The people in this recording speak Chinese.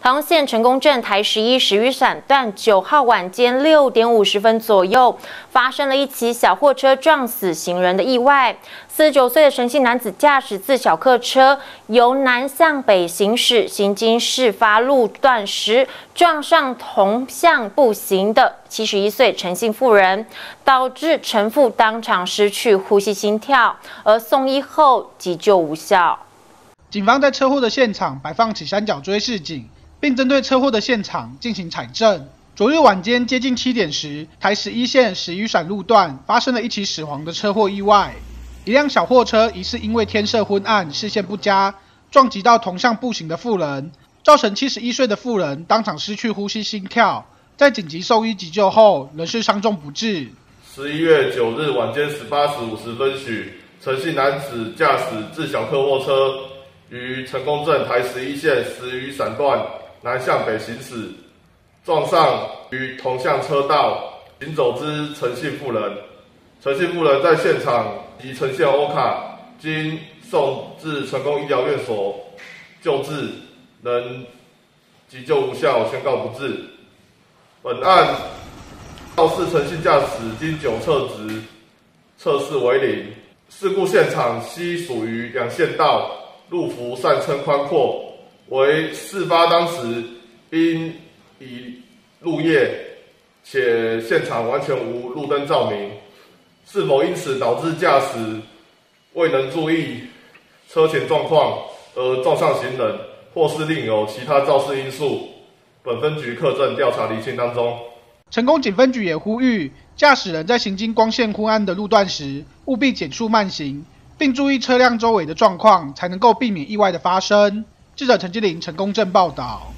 台中县成功镇台11时雨伞段9号晚间6点50分左右，发生了一起小货车撞死行人的意外。49岁的陈姓男子驾驶自小客车由南向北行驶，行经事发路段时撞上同向步行的71岁陈姓妇人，导致陈妇当场失去呼吸心跳，而送医后急救无效。 警方在车祸的现场摆放起三角锥示警，并针对车祸的现场进行采证。昨日晚间接近7点时，台11线石雨伞路段发生了一起死亡的车祸意外。一辆小货车疑似因为天色昏暗、视线不佳，撞击到同向步行的妇人，造成71岁的妇人当场失去呼吸心跳，在紧急送医急救后，仍是伤重不治。 11月9日晚间18时50分许，陈姓男子驾驶自小客货车于成功镇台11线石雨伞段南向北行驶，撞上于同向车道行走之陈姓妇人。陈姓妇人在现场即呈现欧卡，经送至成功医疗院所救治，仍急救无效，宣告不治。本案肇事陈姓驾驶经酒测值测试为0，事故现场系属于两线道，路幅擅称宽阔，为事发当时因已入夜，且现场完全无路灯照明，是否因此导致驾驶未能注意车前状况而撞上行人，或是另有其他肇事因素，本分局课证调查厘清当中。 成功警分局也呼吁驾驶人在行经光线昏暗的路段时，务必减速慢行，并注意车辆周围的状况，才能够避免意外的发生。记者陈基林成功镇报道。